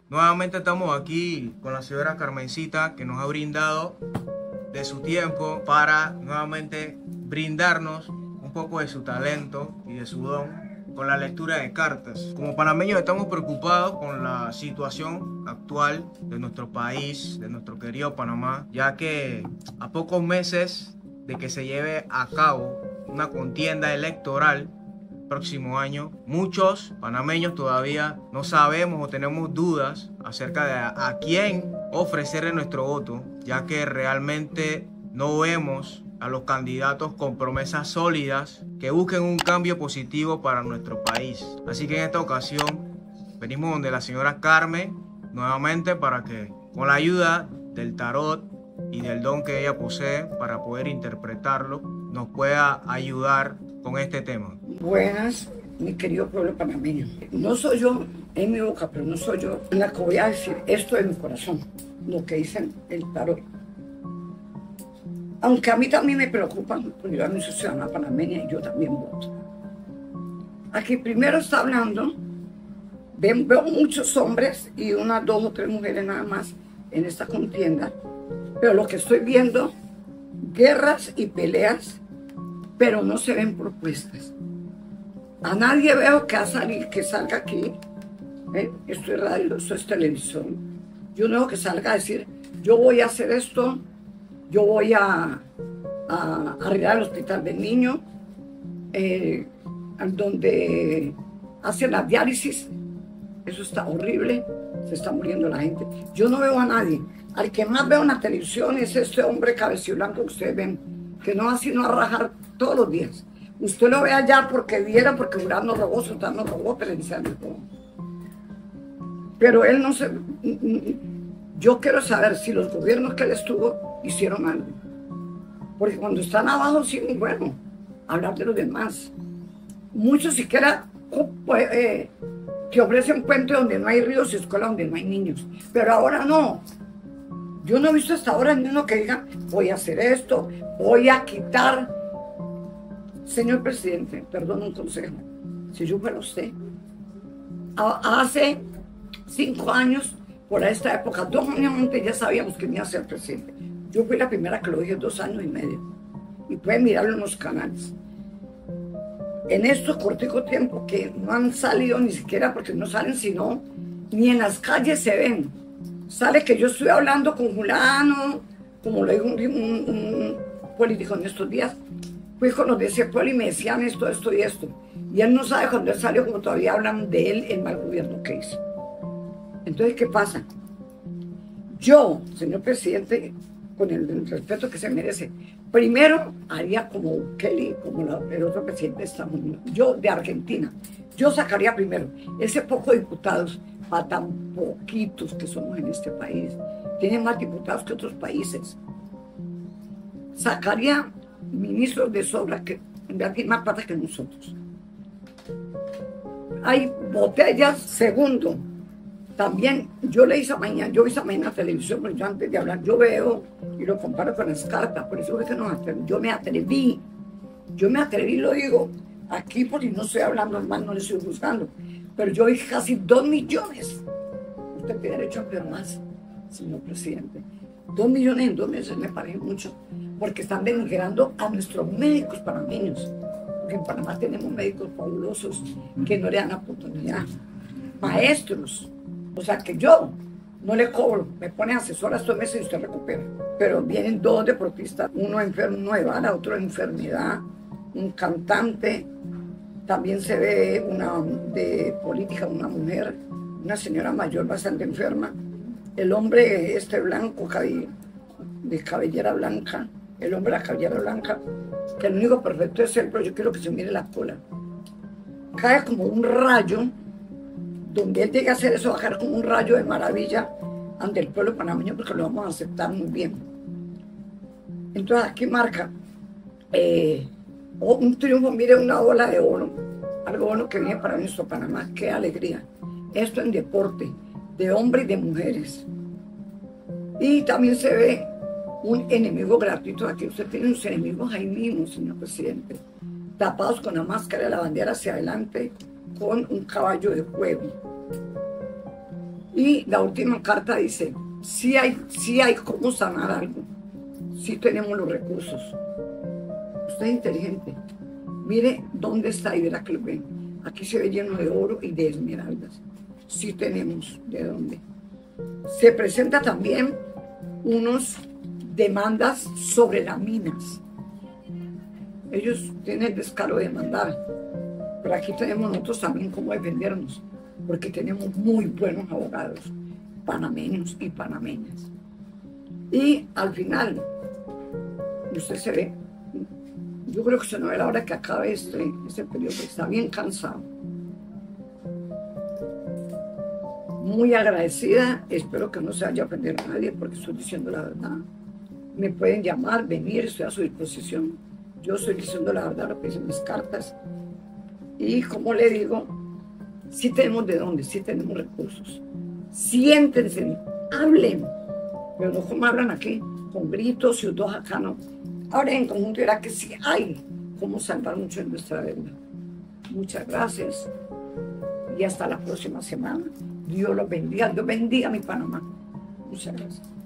Nuevamente estamos aquí con la señora Carmencita, que nos ha brindado de su tiempo para nuevamente brindarnos un poco de su talento y de su don con la lectura de cartas. Como panameños estamos preocupados con la situación actual de nuestro país, de nuestro querido Panamá, ya que a pocos meses de que se lleve a cabo una contienda electoral próximo año, muchos panameños todavía no sabemos o tenemos dudas acerca de a quién ofrecerle nuestro voto, ya que realmente no vemos a los candidatos con promesas sólidas que busquen un cambio positivo para nuestro país. Así que en esta ocasión venimos donde la señora Carmen nuevamente para que con la ayuda del tarot y del don que ella posee para poder interpretarlo nos pueda ayudar con este tema. Buenas, mi querido pueblo panameño. No soy yo en mi boca, pero no soy yo la que voy a decir esto de mi corazón, lo que dicen el tarot. Aunque a mí también me preocupa, porque yo también soy ciudadana panameña y yo también voto. Aquí primero está hablando, veo muchos hombres y unas 2 o 3 mujeres nada más en esta contienda, pero lo que estoy viendo, guerras y peleas, pero no se ven propuestas. A nadie veo que salga aquí, esto es radio, esto es televisión. Yo no veo que salga a decir, yo voy a hacer esto, yo voy a arreglar el hospital del niño, donde hacen la diálisis. Eso está horrible, se está muriendo la gente. Yo no veo a nadie. Al que más veo en la televisión es este hombre cabeciblanco que ustedes ven, que no hace sino a rajar todos los días. Usted lo ve allá porque viera, porque Durán nos robó, Sultán nos robó, Perenciano todo. Pero él no se... Yo quiero saber si los gobiernos que él estuvo hicieron algo. Porque cuando están abajo, sí, bueno, hablar de los demás. Muchos siquiera que ofrecen puentes donde no hay ríos y escuelas donde no hay niños. Pero ahora no. Yo no he visto hasta ahora ni uno que diga, voy a hacer esto, voy a quitar. Señor presidente, perdón un consejo. Si yo fuera usted, hace 5 años, por esta época, 2 años antes ya sabíamos que iba a ser presidente. Yo fui la primera que lo dije 2 años y medio. Y pueden mirarlo en los canales. En estos corticos tiempos que no han salido ni siquiera, porque no salen sino, ni en las calles se ven. Sale que yo estoy hablando con fulano, como lo dijo un político en estos días. Fui con los de ese pueblo y me decían esto, esto y esto. Y él no sabe cuando él salió, como todavía hablan de él, el mal gobierno que hizo. Entonces, ¿qué pasa? Yo, señor presidente, con el respeto que se merece, primero haría como Kelly, como el otro presidente de Estados Unidos. Yo, de Argentina, yo sacaría primero ese poco de diputados, para tan poquitos que somos en este país. Tienen más diputados que otros países. Sacaría ministros de sobra que tienen más plata que nosotros. Hay botellas. Segundo, también yo vi esa mañana en la televisión, pero yo antes de hablar, yo veo y lo comparo con las cartas, por eso es que yo me atreví, lo digo aquí porque no estoy hablando mal, no le estoy juzgando, pero yo vi casi 2 millones. Usted tiene derecho a ver más, señor presidente. 2 millones en 2 meses me parece mucho, porque están denigrando a nuestros médicos panameños, porque en Panamá tenemos médicos fabulosos que no le dan la oportunidad. Maestros, o sea que yo no le cobro, me pone asesora estos meses y usted recupera. Pero vienen 2 deportistas, uno enfermo, uno de bala, otro de enfermedad, un cantante, también se ve una de política, una mujer, una señora mayor bastante enferma, el hombre blanco, de cabellera blanca, el hombre de la cabellera blanca, que el único perfecto es él, pero yo quiero que se mire la cola. Cae como un rayo, donde él llega a hacer eso, bajar como un rayo de maravilla ante el pueblo panameño, porque lo vamos a aceptar muy bien. Entonces aquí marca un triunfo, mire, una ola de oro, algo bueno que viene para nuestro Panamá, qué alegría. Esto en deporte, de hombres y de mujeres. Y también se ve un enemigo gratuito. Aquí usted tiene unos enemigos ahí mismo, señor presidente, tapados con la máscara de la bandera hacia adelante, con un caballo de fuego. Y la última carta dice, sí hay cómo sanar algo, sí tenemos los recursos. Usted es inteligente. Mire dónde está y verá que lo ven. Aquí se ve lleno de oro y de esmeraldas. Sí tenemos de dónde. Se presenta también unos demandas sobre las minas. Ellos tienen el descaro de demandar. Pero aquí tenemos nosotros también cómo defendernos, porque tenemos muy buenos abogados, panameños y panameñas. Y al final, usted se ve, yo creo que se no ve la hora que acabe este periodo, está bien cansado. Muy agradecida, espero que no se vaya a ofender a nadie porque estoy diciendo la verdad. Me pueden llamar, venir, estoy a su disposición. Yo estoy diciendo la verdad, lo que dicen mis cartas. Y como le digo, sí tenemos de dónde, sí tenemos recursos. Siéntense, hablen, pero no como hablan aquí, con gritos y otros acá no. Ahora en conjunto verá que sí hay cómo salvar mucho en nuestra deuda. Muchas gracias y hasta la próxima semana. Dios los bendiga, Dios bendiga a mi Panamá. Muchas gracias.